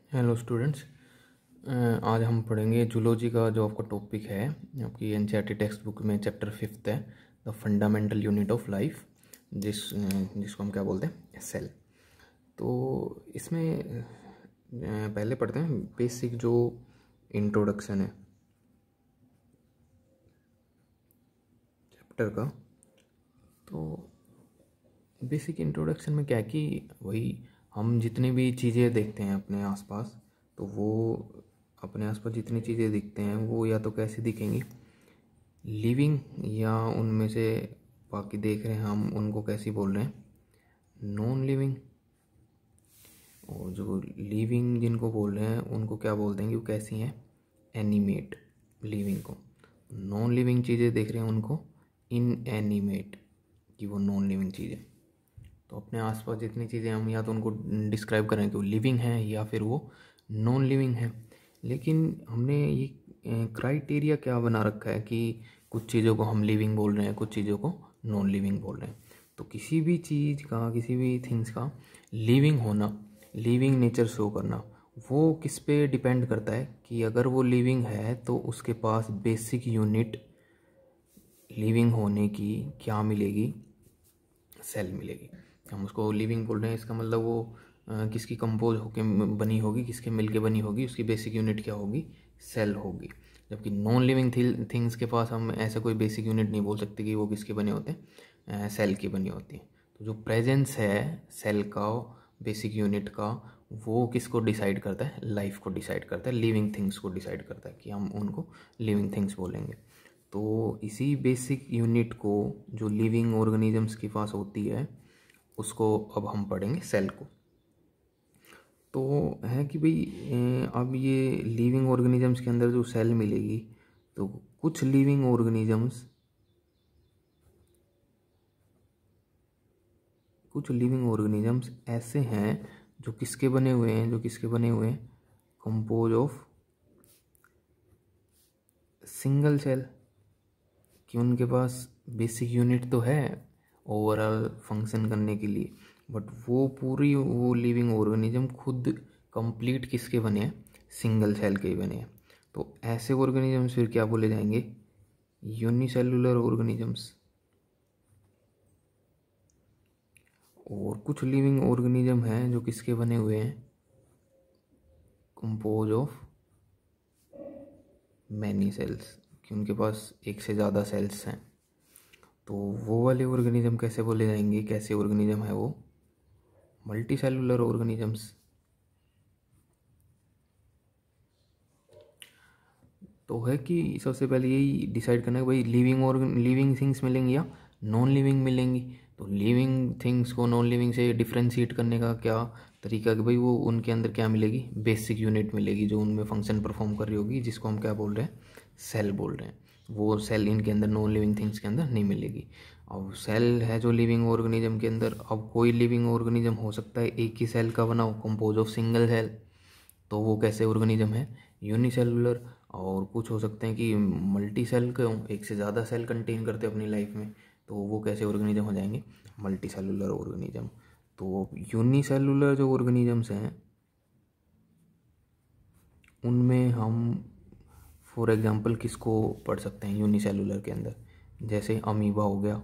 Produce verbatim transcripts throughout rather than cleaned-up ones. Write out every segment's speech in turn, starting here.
Hello students, आज हम पढ़ेंगे जूलॉजी का जो आपका टॉपिक है आपकी एनसीईआरटी टेक्स्ट बुक में चैप्टर फिफ्थ है the fundamental unit of life, जिस अ, जिसको हम क्या बोलते हैं, सेल। तो इसमें अ, पहले पढ़ते हैं बेसिक जो इंट्रोडक्शन है चैप्टर का। तो बेसिक इंट्रोडक्शन में क्या है कि वही हम जितनी भी चीज़ें देखते हैं अपने आसपास, तो वो अपने आसपास जितनी चीज़ें दिखते हैं वो या तो कैसे दिखेंगी, लिविंग, या उनमें से बाकी देख रहे हैं हम उनको कैसी बोल रहे हैं, नॉन लिविंग। और जो लिविंग जिनको बोल रहे हैं उनको क्या बोलते हैं कि वो कैसी हैं, एनिमेट लिविंग को। नॉन लिविंग चीज़ें देख रहे हैं उनको इनएनिमेट, कि वो नॉन लिविंग चीज़ें। तो अपने आसपास जितनी चीज़ें हम या तो उनको डिस्क्राइब करें कि वो लिविंग है या फिर वो नॉन लिविंग है। लेकिन हमने ये क्राइटेरिया क्या बना रखा है कि कुछ चीज़ों को हम लिविंग बोल रहे हैं, कुछ चीज़ों को नॉन लिविंग बोल रहे हैं। तो किसी भी चीज़ का, किसी भी थिंग्स का लिविंग होना, लिविंग नेचर शो करना, वो किस पे डिपेंड करता है कि अगर वो लिविंग है तो उसके पास बेसिक यूनिट लिविंग होने की क्या मिलेगी, सेल मिलेगी। हम उसको लिविंग बोल रहे हैं, इसका मतलब वो अ, किसकी कंपोज होके बनी होगी, किसके मिल के बनी होगी, उसकी बेसिक यूनिट क्या होगी, सेल होगी। जबकि नॉन लिविंग थिंग्स के पास हम ऐसा कोई बेसिक यूनिट नहीं बोल सकते कि वो किसके बने होते हैं, सेल की बनी होती है। तो जो प्रेजेंस है सेल का, बेसिक यूनिट का, वो किसको डिसाइड करता है, लाइफ को डिसाइड करता है, लिविंग थिंग्स को डिसाइड करता है कि हम उनको लिविंग थिंग्स बोलेंगे। तो इसी बेसिक यूनिट को जो लिविंग ऑर्गेनिजम्स के पास होती है उसको अब हम पढ़ेंगे, सेल को। तो है कि भाई अ, अब ये लिविंग ऑर्गेनिजम्स के अंदर जो सेल मिलेगी, तो कुछ लिविंग ऑर्गेनिजम्स कुछ लिविंग ऑर्गेनिजम्स ऐसे हैं जो किसके बने हुए हैं, जो किसके बने हुए हैं, कंपोज ऑफ सिंगल सेल। कि उनके पास बेसिक यूनिट तो है ओवरऑल फंक्शन करने के लिए, बट वो पूरी वो लिविंग ऑर्गेनिज्म खुद कंप्लीट किसके बने हैं, सिंगल सेल के ही बने हैं। तो ऐसे ऑर्गेनिजम्स फिर क्या बोले जाएंगे, यूनिसेलुलर ऑर्गेनिजम्स। और कुछ लिविंग ऑर्गेनिज्म हैं जो किसके बने हुए हैं, कंपोज ऑफ मैनी सेल्स, कि उनके पास एक से ज़्यादा सेल्स हैं। तो वो वाले ऑर्गेनिज्म कैसे बोले जाएंगे, कैसे ऑर्गेनिज्म है वो, मल्टी सेलुलर ऑर्गेनिजम्स। तो है कि सबसे पहले यही डिसाइड करना है भाई लिविंग और लिविंग थिंग्स मिलेंगी या नॉन लिविंग मिलेंगी। तो लिविंग थिंग्स को नॉन लिविंग से डिफ्रेंशिएट करने का क्या तरीका कि भाई वो उनके अंदर क्या मिलेगी, बेसिक यूनिट मिलेगी जो उनमें फंक्शन परफॉर्म कर रही होगी, जिसको हम क्या बोल रहे हैं, सेल बोल रहे हैं। वो सेल इनके अंदर नॉन लिविंग थिंग्स के अंदर नहीं मिलेगी। अब सेल है जो लिविंग ऑर्गेनिज्म के अंदर, अब कोई लिविंग ऑर्गेनिज्म हो सकता है एक ही सेल का बना हो, कंपोज ऑफ सिंगल सेल, तो वो कैसे ऑर्गेनिज्म है, यूनिसेलुलर। और कुछ हो सकते हैं कि मल्टी सेल के हों, एक से ज़्यादा सेल कंटेन करते हैं अपनी लाइफ में, तो वो कैसे ऑर्गेनिज्म हो जाएंगे, मल्टी सेलुलर ऑर्गेनिज्म। तो यूनिसेलुलर जो ऑर्गेनिजम्स हैं उनमें हम फॉर एग्जांपल किसको पढ़ सकते हैं यूनिसेलुलर के अंदर, जैसे अमीबा हो गया।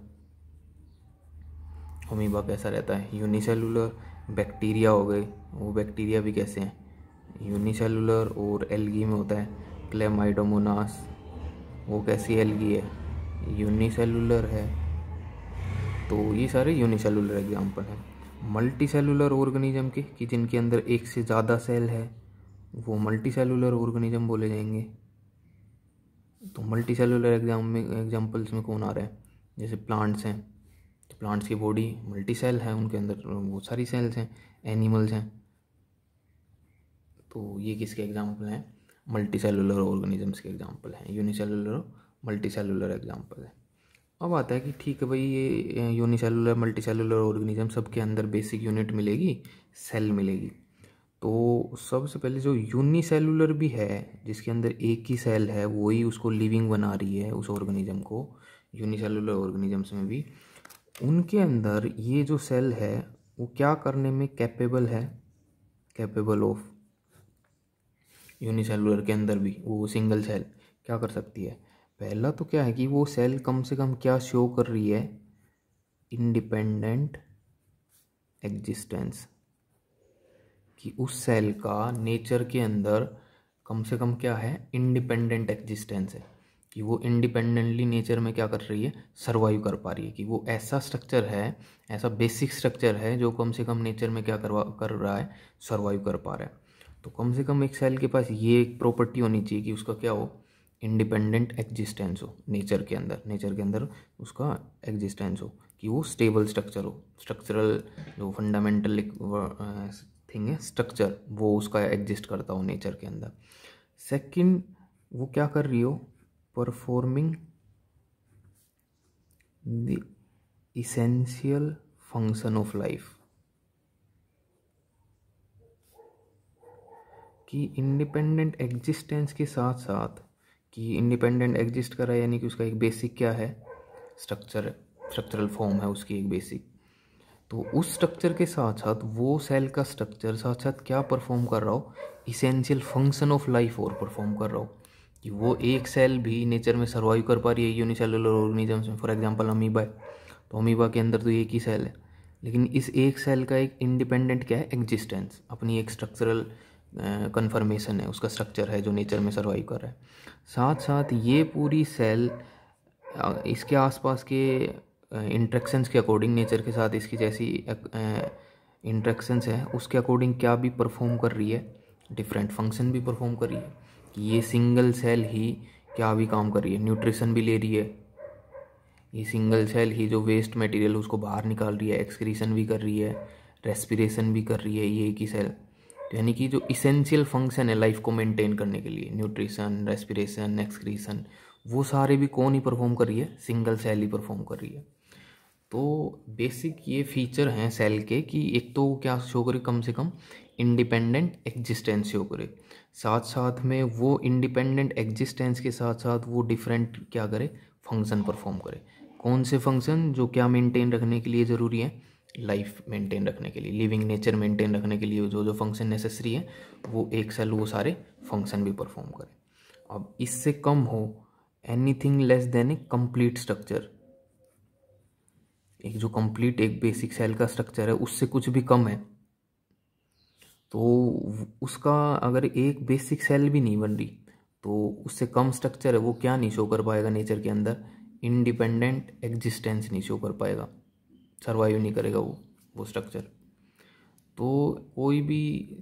अमीबा कैसा रहता है, यूनिसेलुलर। बैक्टीरिया हो गए, वो बैक्टीरिया भी कैसे हैं, यूनिसेलुलर। और एल्गी में होता है क्लेमाइडोमोनास, वो कैसी एल्गी है, यूनिसेलुलर है। तो ये सारे यूनिसेलुलर एग्जांपल हैं। मल्टी सेलुलर ऑर्गेनिज्म के, कि जिनके अंदर एक से ज़्यादा सेल है, वो मल्टी सेलुलर ऑर्गेनिज्म बोले जाएंगे। तो मल्टी सेलुलर एग्जाम में एग्जाम्पल्स में कौन आ रहा है, जैसे प्लांट्स हैं, तो प्लांट्स की बॉडी मल्टी सेल है, उनके अंदर बहुत सारी सेल्स हैं। एनिमल्स हैं, तो ये किसके एग्जाम्पल हैं, मल्टी सेलुलर ऑर्गेनिजम्स के एग्जाम्पल हैं, यूनिसेलुलर मल्टी सेलुलर एग्जाम्पल है। अब आता है कि ठीक है भाई ये यूनिसेलुलर मल्टी सेलुलर ऑर्गेनिज्म सबके अंदर बेसिक यूनिट मिलेगी, सेल मिलेगी। तो सबसे पहले जो यूनिसेलुलर भी है, जिसके अंदर एक ही सेल है, वही उसको लिविंग बना रही है उस ऑर्गेनिज्म को, यूनिसेलुलर ऑर्गेनिजम्स में भी उनके अंदर ये जो सेल है वो क्या करने में कैपेबल है, कैपेबल ऑफ यूनिसेलुलर के अंदर भी वो सिंगल सेल क्या कर सकती है, पहला तो क्या है कि वो सेल कम से कम क्या शो कर रही है, इंडिपेंडेंट एग्जिस्टेंस, कि उस सेल का नेचर के अंदर कम से कम क्या है, इंडिपेंडेंट एग्जिस्टेंस है, कि वो इंडिपेंडेंटली नेचर में क्या कर रही है, सर्वाइव कर पा रही है, कि वो ऐसा स्ट्रक्चर है, ऐसा बेसिक स्ट्रक्चर है जो कम से कम नेचर में क्या करवा कर रहा है, सर्वाइव कर पा रहा है। तो कम से कम एक सेल के पास ये एक प्रॉपर्टी होनी चाहिए कि उसका क्या हो, इंडिपेंडेंट एग्जिस्टेंस हो नेचर के अंदर, नेचर के अंदर उसका एग्जिस्टेंस हो, कि वो स्टेबल स्ट्रक्चर हो, स्ट्रक्चरल जो फंडामेंटल थिंग है स्ट्रक्चर, वो उसका एग्जिस्ट करता हो नेचर के अंदर। सेकंड, वो क्या कर रही हो, performing the essential function of life, कि इंडिपेंडेंट एग्जिस्टेंस के साथ साथ, कि इंडिपेंडेंट एग्जिस्ट कर रहा है यानी कि उसका एक बेसिक क्या है, स्ट्रक्चर, स्ट्रक्चरल फॉर्म है उसकी एक बेसिक, तो उस स्ट्रक्चर के साथ साथ वो सेल का स्ट्रक्चर साथ साथ क्या परफॉर्म कर रहा हो, इसेंशियल फंक्शन ऑफ लाइफ और परफॉर्म कर रहा हो, कि वो एक सेल भी नेचर में सर्वाइव कर पा रही है यूनिसेलुलर ऑर्गेनिजम्स में। फॉर एग्जांपल अमीबा है, तो अमीबा के अंदर तो एक ही सेल है, लेकिन इस एक सेल का एक इंडिपेंडेंट क्या है, एग्जिस्टेंस, अपनी एक स्ट्रक्चरल कन्फर्मेशन है, उसका स्ट्रक्चर है जो नेचर में सर्वाइव कर रहा है। साथ साथ ये पूरी सेल इसके आसपास के इंट्रैक्शंस के अकॉर्डिंग, नेचर के साथ इसकी जैसी इंट्रैक्शंस है उसके अकॉर्डिंग क्या भी परफॉर्म कर रही है, डिफरेंट फंक्शन भी परफॉर्म कर रही है, कि ये सिंगल सेल ही क्या भी काम कर रही है, न्यूट्रिशन भी ले रही है, ये सिंगल सेल ही जो वेस्ट मटेरियल उसको बाहर निकाल रही है, एक्सक्रीशन भी कर रही है, रेस्पिरेशन भी कर रही है, ये एक ही सेल। तो यानी कि जो इसेंशियल फंक्शन है लाइफ को मेंटेन करने के लिए, न्यूट्रिशन, रेस्पिरेशन, एक्सक्रीशन, वो सारे भी कौन ही परफॉर्म कर रही है, सिंगल सेल ही परफॉर्म कर रही है। तो बेसिक ये फीचर हैं सेल के, कि एक तो क्या शो करे, कम से कम इंडिपेंडेंट एग्जिस्टेंस शो करे, साथ साथ में वो इंडिपेंडेंट एग्जिस्टेंस के साथ साथ वो डिफरेंट क्या करे, फंक्शन परफॉर्म करे। कौन से फंक्शन, जो क्या मेंटेन रखने के लिए ज़रूरी है, लाइफ मेंटेन रखने के लिए, लिविंग नेचर मेंटेन रखने के लिए जो जो फंक्शन नेसेसरी है, वो एक सेल वो सारे फंक्शन भी परफॉर्म करे। अब इससे कम हो, anything less than a complete structure, एक जो कंप्लीट एक बेसिक सेल का स्ट्रक्चर है उससे कुछ भी कम है, तो उसका अगर एक बेसिक सेल भी नहीं बन रही, तो उससे कम स्ट्रक्चर है वो क्या नहीं शो कर पाएगा नेचर के अंदर, इंडिपेंडेंट एग्जिस्टेंस नहीं शो कर पाएगा, सर्वाइव नहीं करेगा वो वो स्ट्रक्चर। तो कोई भी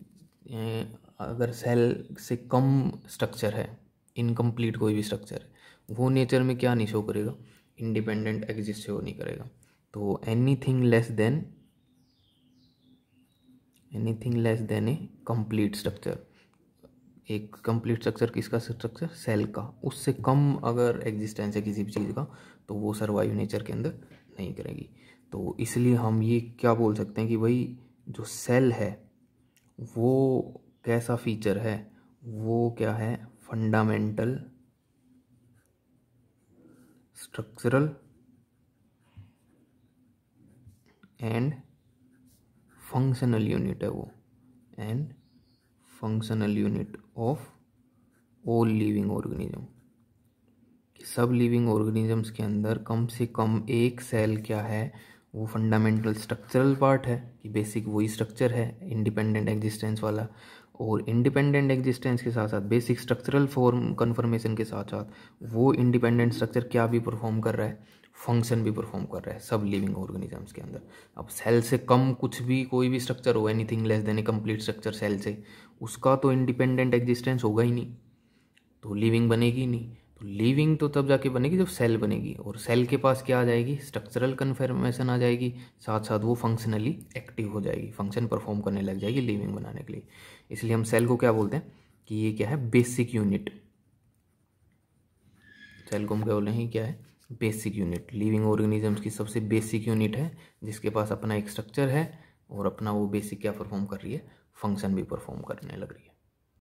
अगर सेल से कम स्ट्रक्चर है, इनकम्प्लीट कोई भी स्ट्रक्चर है, वो नेचर में क्या नहीं शो करेगा, इंडिपेंडेंट एग्जिस्ट शो नहीं करेगा। तो anything less than anything less than a complete structure, एक कंप्लीट स्ट्रक्चर किसका, स्ट्रक्चर सेल का, उससे कम अगर एग्जिस्टेंस है किसी भी चीज़ का, तो वो सर्वाइव नेचर के अंदर नहीं करेगी। तो इसलिए हम ये क्या बोल सकते हैं कि भाई जो सेल है वो कैसा फीचर है, वो क्या है, fundamental structural and functional unit है वो, and functional unit of all living organism. सब लिविंग ऑर्गेनिजम्स के अंदर कम से कम एक सेल क्या है, वो फंडामेंटल स्ट्रक्चरल पार्ट है, कि बेसिक वही स्ट्रक्चर है इंडिपेंडेंट एग्जिस्टेंस वाला, और इंडिपेंडेंट एग्जिस्टेंस के साथ साथ बेसिक स्ट्रक्चरल फॉर्म कन्फर्मेशन के साथ साथ वो इंडिपेंडेंट स्ट्रक्चर क्या भी परफॉर्म कर रहा है, फंक्शन भी परफॉर्म कर रहा है सब लिविंग ऑर्गेनिजम्स के अंदर। अब सेल से कम कुछ भी कोई भी स्ट्रक्चर हो, anything less than a complete structure cell से, उसका तो इंडिपेंडेंट एग्जिस्टेंस होगा ही नहीं, तो लिविंग बनेगी ही नहीं। तो लिविंग तो तब जाके बनेगी जब सेल बनेगी, और सेल के पास क्या आ जाएगी, स्ट्रक्चरल कन्फर्मेशन आ जाएगी, साथ साथ वो फंक्शनली एक्टिव हो जाएगी, फंक्शन परफॉर्म करने लग जाएगी लिविंग बनाने के लिए। इसलिए हम सेल को क्या बोलते हैं कि ये क्या है, बेसिक यूनिट। सेल को हम क्या बोल रहे हैं, क्या है, बेसिक यूनिट, लिविंग ऑर्गेनिजम्स की सबसे बेसिक यूनिट है, जिसके पास अपना एक स्ट्रक्चर है और अपना वो बेसिक क्या परफॉर्म कर रही है, फंक्शन भी परफॉर्म करने लग रही है।